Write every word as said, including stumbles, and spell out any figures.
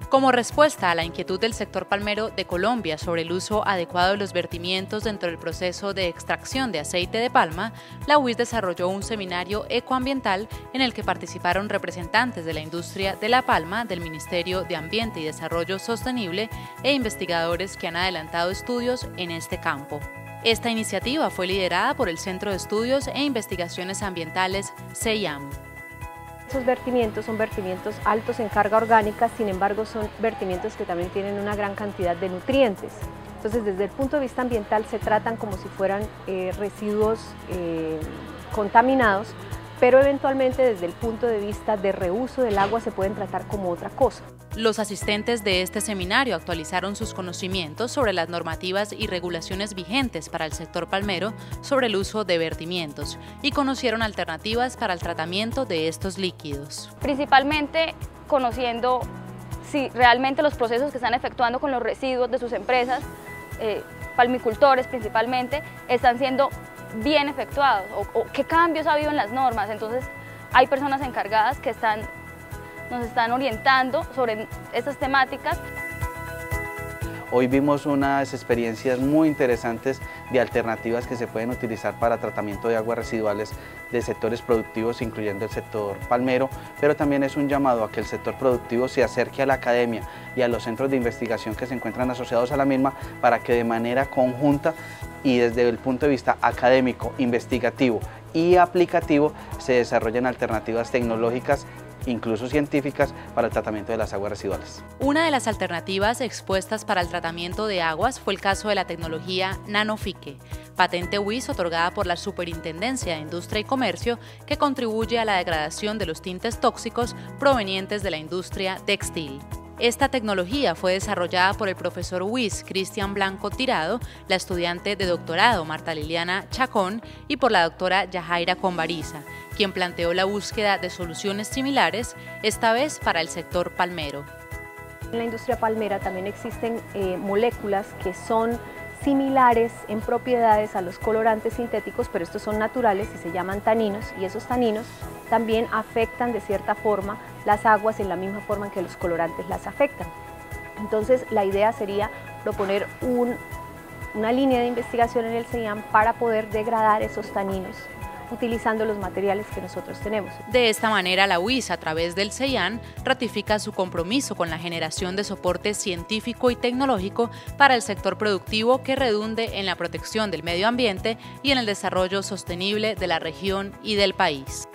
Como respuesta a la inquietud del sector palmero de Colombia sobre el uso adecuado de los vertimientos dentro del proceso de extracción de aceite de palma, la U I S desarrolló un seminario ecoambiental en el que participaron representantes de la industria de la palma, del Ministerio de Ambiente y Desarrollo Sostenible e investigadores que han adelantado estudios en este campo. Esta iniciativa fue liderada por el Centro de Estudios e Investigaciones Ambientales CEIAM. Esos vertimientos son vertimientos altos en carga orgánica, sin embargo son vertimientos que también tienen una gran cantidad de nutrientes. Entonces, desde el punto de vista ambiental se tratan como si fueran eh, residuos eh, contaminados, pero eventualmente desde el punto de vista de reuso del agua se pueden tratar como otra cosa. Los asistentes de este seminario actualizaron sus conocimientos sobre las normativas y regulaciones vigentes para el sector palmero sobre el uso de vertimientos y conocieron alternativas para el tratamiento de estos líquidos. Principalmente conociendo si realmente los procesos que están efectuando con los residuos de sus empresas, eh, palmicultores principalmente, están siendo bien efectuados o, o qué cambios ha habido en las normas. Entonces hay personas encargadas que están, nos están orientando sobre estas temáticas. Hoy vimos unas experiencias muy interesantes de alternativas que se pueden utilizar para tratamiento de aguas residuales de sectores productivos, incluyendo el sector palmero, pero también es un llamado a que el sector productivo se acerque a la academia y a los centros de investigación que se encuentran asociados a la misma para que de manera conjunta y desde el punto de vista académico, investigativo y aplicativo se desarrollen alternativas tecnológicas, incluso científicas, para el tratamiento de las aguas residuales. Una de las alternativas expuestas para el tratamiento de aguas fue el caso de la tecnología Nanofique, patente U I S otorgada por la Superintendencia de Industria y Comercio, que contribuye a la degradación de los tintes tóxicos provenientes de la industria textil. Esta tecnología fue desarrollada por el profesor U I S Cristian Blanco Tirado, la estudiante de doctorado Marta Liliana Chacón y por la doctora Yajaira Conbariza, quien planteó la búsqueda de soluciones similares, esta vez para el sector palmero. En la industria palmera también existen eh, moléculas que son similares en propiedades a los colorantes sintéticos, pero estos son naturales y se llaman taninos, y esos taninos también afectan de cierta forma las aguas en la misma forma en que los colorantes las afectan. Entonces la idea sería proponer un, una línea de investigación en el CEIAM para poder degradar esos taninos utilizando los materiales que nosotros tenemos. De esta manera, la U I S, a través del CEIAM, ratifica su compromiso con la generación de soporte científico y tecnológico para el sector productivo que redunde en la protección del medio ambiente y en el desarrollo sostenible de la región y del país.